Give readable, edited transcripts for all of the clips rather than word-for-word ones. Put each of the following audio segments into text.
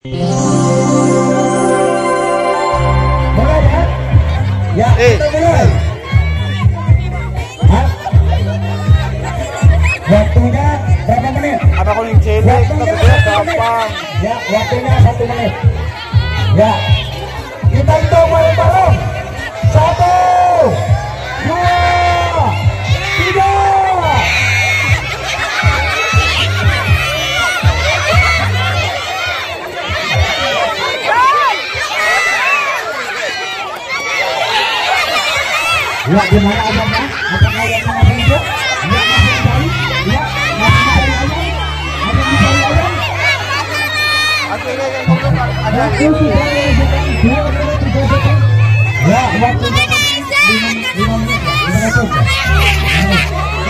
Mulai ya? Ya, kita mulai. Waktunya berapa menit? Ada kuning cewek, Waktunya gampang. Ya, waktunya 1 menit. Ya, kita hitung bareng-bareng. 1, 2, 3. Ya, gimana abangnya? Apakah yang mau hidup? Ya, masih baik? Ya, masih baik ayam? Ada yang baik ayam? Akhirnya yang ngomong ada ya, waktunya 5 menit. 5 menit.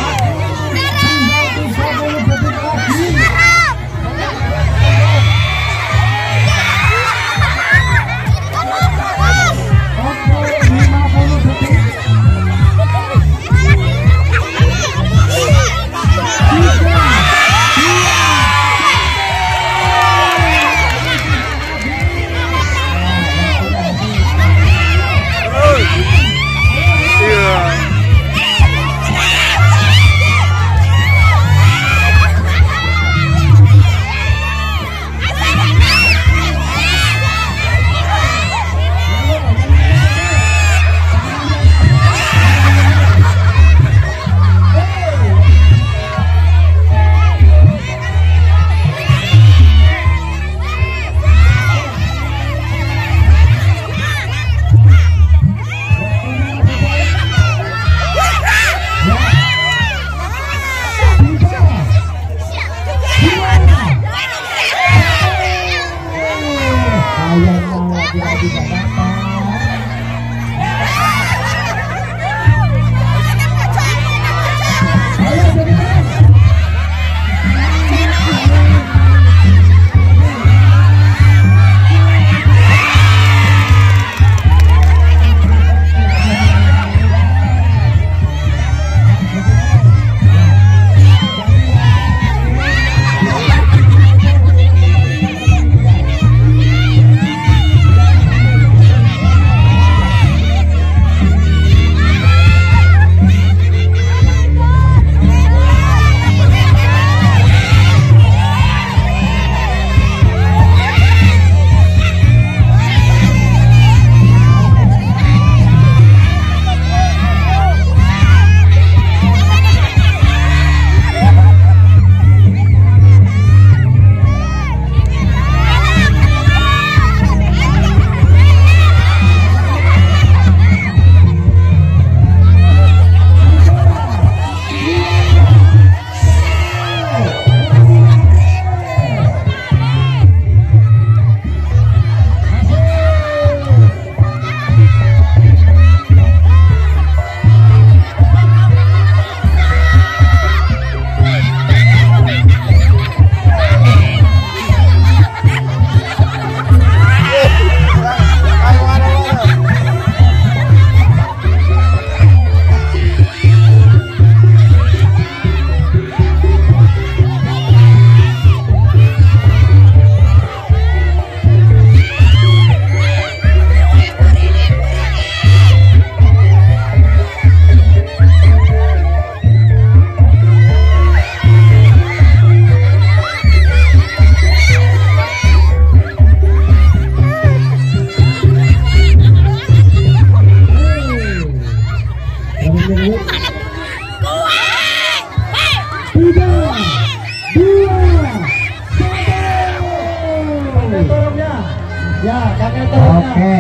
Oke,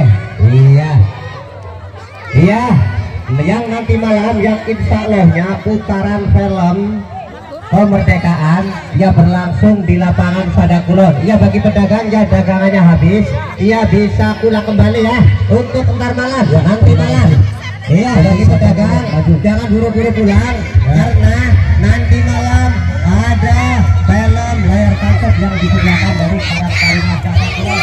iya, yang nanti malam yang insya Allahnya putaran film kemerdekaan ya berlangsung di lapangan Sadakulon. Iya, bagi pedagang ya dagangannya habis, iya bisa pulang kembali ya untuk ntar malam ya, nanti malam. Iya, bagi pedagang jangan buru-buru pulang karena nanti malam ada film layar tancap yang disediakan dari para parimas Sadakulon.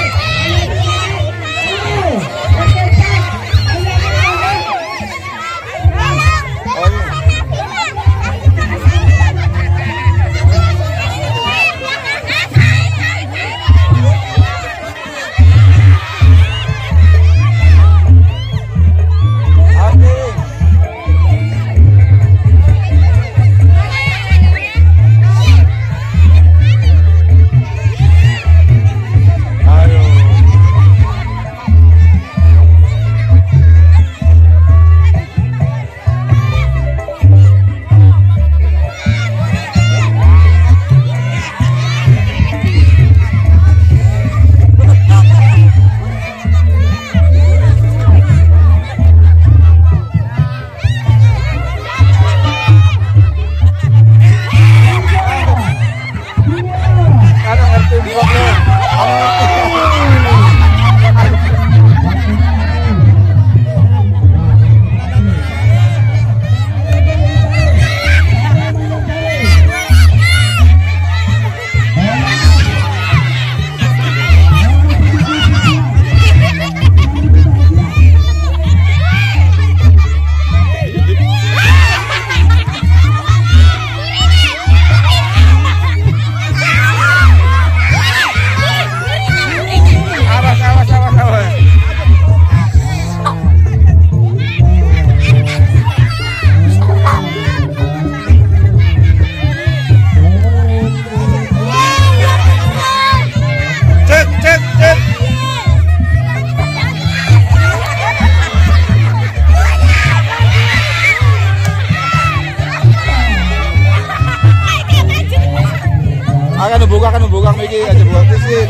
iki aja buang tisit.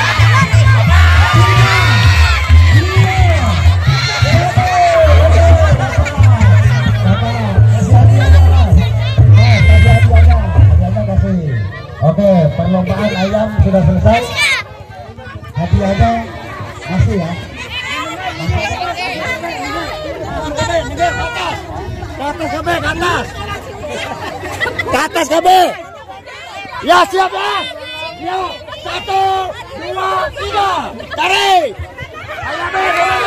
Oke, perlombaan ayam sudah selesai. Hadiahnya masih ya. Ke atas KB. Ya siap ya. Ya 1, 2, 3. Tarik. Ayam